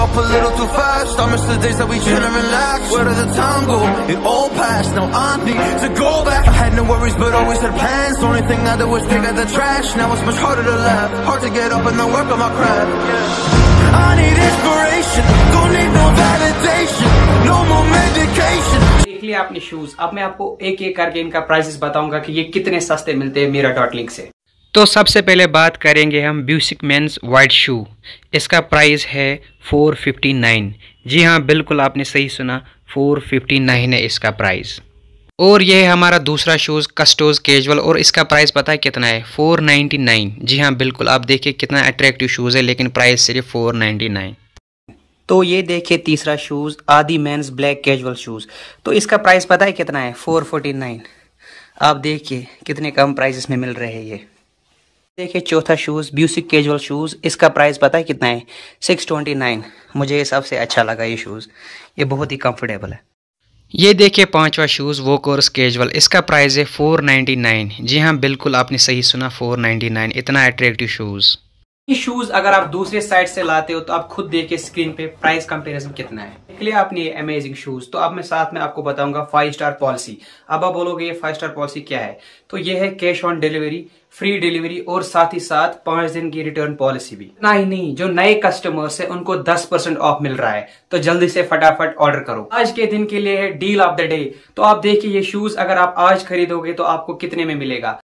up a little too fast. I miss the days that we chill and relax. Where did the time go? It all passed. Now I need to go back. I had no worries, but always had plans. Only thing I did was pick at the trash. Now it's much harder to laugh. Hard to get up and then work on my craft. I need inspiration. Don't need no validation. No more medication. देख लिया आपने shoes. अब मैं आपको एक एक करके इनका प्राइसेस बताऊंगा कि ये कितने सस्ते मिलते हैं Mira.link से। तो सबसे पहले बात करेंगे हम बेसिक मेंस वाइट शू। इसका प्राइस है 459। जी हाँ, बिल्कुल आपने सही सुना, 459 है इसका प्राइस। और ये है हमारा दूसरा शूज़ कस्टोज कैजुअल, और इसका प्राइस पता है कितना है? 499। जी हाँ बिल्कुल, आप देखिए कितना अट्रैक्टिव शूज़ है, लेकिन प्राइस सिर्फ 499। तो ये देखिए तीसरा शूज़ आदि मेंस ब्लैक कैजुअल शूज़। तो इसका प्राइस पता है कितना है? 449। आप देखिए कितने कम प्राइस में मिल रहे हैं ये। देखिए चौथा शूज़ बेसिक कैजुअल शूज़, इसका प्राइस पता है कितना है? 629। मुझे ये सबसे अच्छा लगा ये शूज़, ये बहुत ही कंफर्टेबल है। ये देखिए पांचवा शूज़ वोकोर्स कैजुअल, इसका प्राइस है 499। जी हाँ बिल्कुल आपने सही सुना, 499। इतना अट्रैक्टिव शूज़। ये शूज़ अगर आप दूसरे साइड से लाते हो तो आप खुद देखिए स्क्रीन पे प्राइस कंपैरिजन कितना है। देख लिया आपने ये अमेजिंग शूज़। तो अब मैं साथ में आपको बताऊंगा 5 स्टार पॉलिसी। अब आप बोलोगे ये 5 स्टार पॉलिसी क्या है? तो ये है cash on delivery, free delivery और साथ ही साथ 5 दिन की रिटर्न पॉलिसी भी। ना ही नहीं, जो नए कस्टमर्स है उनको 10% ऑफ मिल रहा है। तो जल्दी से फटाफट ऑर्डर करो। आज के दिन के लिए है डील ऑफ द डे। तो आप देखिए ये शूज़ अगर आप आज खरीदोगे तो आपको कितने में मिलेगा?